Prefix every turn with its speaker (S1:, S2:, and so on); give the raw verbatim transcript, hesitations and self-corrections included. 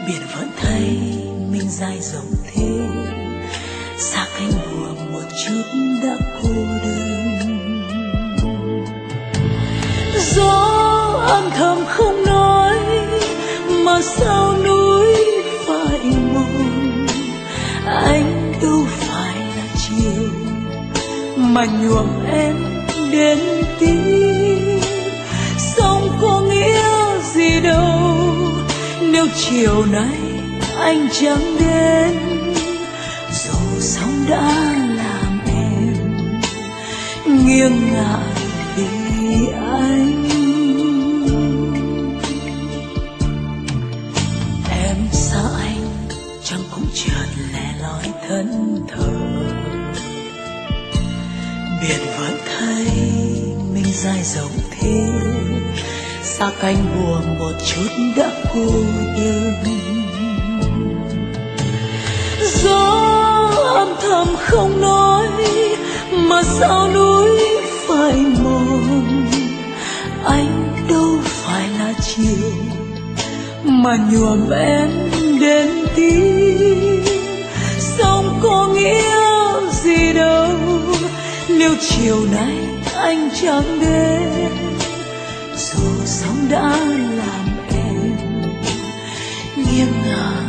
S1: biển vẫn thấy mình dài rộng thế, xa cánh buồm một chút đã cô đơn. Gió âm thầm không nói mà sao núi phải mong, anh đâu phải là chiều mà nhuộm em đến tím. Sống có nghĩa gì đâu nếu chiều nay anh chẳng đến, dù sóng đã làm em nghiêng ngả vì anh. Em xa anh chẳng cũng chợt lẻ loi thân thờ, biển vẫn thấy mình dài rộng thế, xa cánh buồm một chút đã cô đơn. Gió âm thầm không nói mà sao núi phải mong, anh đâu phải là chiều mà nhuộm em đến tím. Sống có nghĩa gì đâu nếu chiều nay anh chẳng đến, dù sóng đã làm em nghiêng ngả